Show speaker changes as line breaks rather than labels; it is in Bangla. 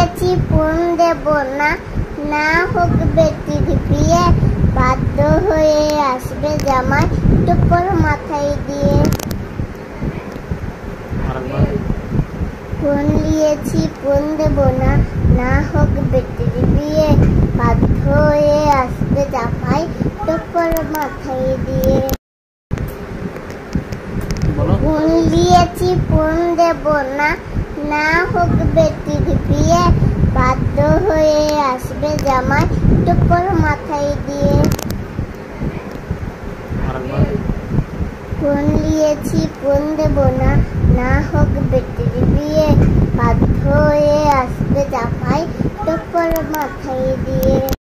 লিয়েছি ফোন দেব না, না হোক বেটির বিয়ে, বাধ্য হয়ে আসবে জামাই টুপর মাথায় দিয়ে। ফোন লিয়েছি ফোন দেব না, না হোক বেটির বিয়ে, বাধ্য হয়ে আসবে জামাই টুপর মাথায় দিয়ে। ফোন লিয়েছি ফোন দেব না, না হোক বেটির বিয়ে, বাধ্য হয়ে আসবে জামাই টুপর মাথায় দিয়ে। ফোন লিয়েছি ফোন দেব না, না হোক বেটির বিয়ে, বাধ্য হয়ে আসবে জামাই টুপর মাথায় দিয়ে।